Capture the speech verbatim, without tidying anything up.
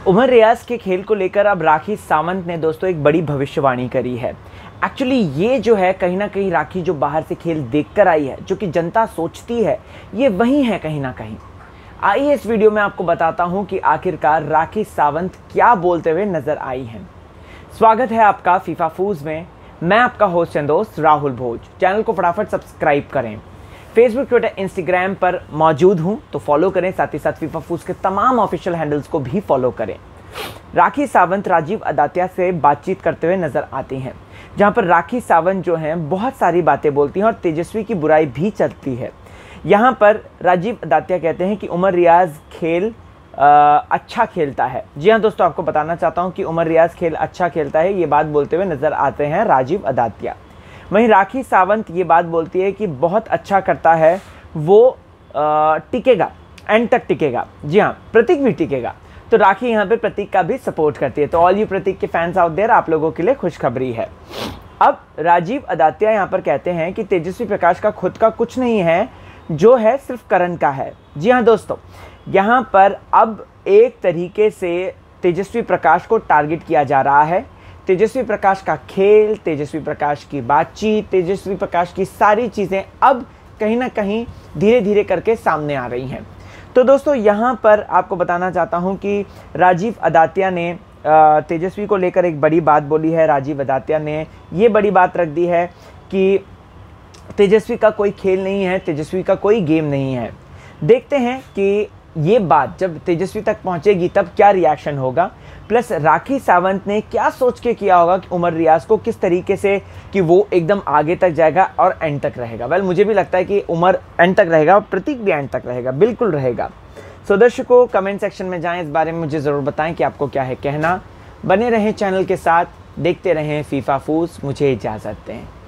उमर रियाज के खेल को लेकर अब राखी सावंत ने दोस्तों एक बड़ी भविष्यवाणी करी है। एक्चुअली ये जो है कहीं ना कहीं राखी जो बाहर से खेल देखकर आई है, जो कि जनता सोचती है, ये वही है कहीं ना कहीं। आइए इस वीडियो में आपको बताता हूं कि आखिरकार राखी सावंत क्या बोलते हुए नजर आई हैं। स्वागत है आपका फीफा फूज में। मैं आपका होस्ट एंड दोस्त राहुल भोज। चैनल को फटाफट सब्सक्राइब करें। फेसबुक, ट्विटर, इंस्टाग्राम पर मौजूद हूं तो फॉलो करें, साथ ही साथ फीफा फूज के तमाम ऑफिशियल हैंडल्स को भी फॉलो करें। राखी सावंत राजीव अदात्या से बातचीत करते हुए नजर आती हैं, जहां पर राखी सावंत जो हैं बहुत सारी बातें बोलती हैं और तेजस्वी की बुराई भी चलती है। यहां पर राजीव अदात्या कहते हैं कि उमर रियाज खेल आ, अच्छा खेलता है। जी हाँ दोस्तों, आपको बताना चाहता हूं कि उमर रियाज खेल अच्छा खेलता है, ये बात बोलते हुए नजर आते हैं राजीव अदात्या। वहीं राखी सावंत ये बात बोलती है कि बहुत अच्छा करता है, वो टिकेगा, एंड तक टिकेगा। जी हाँ, प्रतीक भी टिकेगा। तो राखी यहाँ पे प्रतीक का भी सपोर्ट करती है। तो ऑल यू प्रतीक के फैंस आउट देयर, आप लोगों के लिए खुशखबरी है। अब राजीव अदात्या यहाँ पर कहते हैं कि तेजस्वी प्रकाश का खुद का कुछ नहीं है, जो है सिर्फ करण का है। जी हाँ दोस्तों, यहाँ पर अब एक तरीके से तेजस्वी प्रकाश को टारगेट किया जा रहा है। तेजस्वी प्रकाश का खेल, तेजस्वी प्रकाश की बातचीत, तेजस्वी प्रकाश की सारी चीज़ें अब कहीं ना कहीं धीरे धीरे करके सामने आ रही हैं। तो दोस्तों यहाँ पर आपको बताना चाहता हूँ कि राजीव अदात्या ने तेजस्वी को लेकर एक बड़ी बात बोली है। राजीव अदात्या ने ये बड़ी बात रख दी है कि तेजस्वी का कोई खेल नहीं है, तेजस्वी का कोई गेम नहीं है। देखते हैं कि ये बात जब तेजस्वी तक पहुंचेगी तब क्या रिएक्शन होगा, प्लस राखी सावंत ने क्या सोच के किया होगा कि उमर रियाज को किस तरीके से कि वो एकदम आगे तक जाएगा और एंड तक रहेगा। वेल मुझे भी लगता है कि उमर एंड तक रहेगा और प्रतीक भी एंड तक रहेगा, बिल्कुल रहेगा। सो दर्शकों, कमेंट सेक्शन में जाएं, इस बारे में मुझे ज़रूर बताएं कि आपको क्या है कहना। बने रहें चैनल के साथ, देखते रहें फीफा फूज। मुझे इजाज़त दें।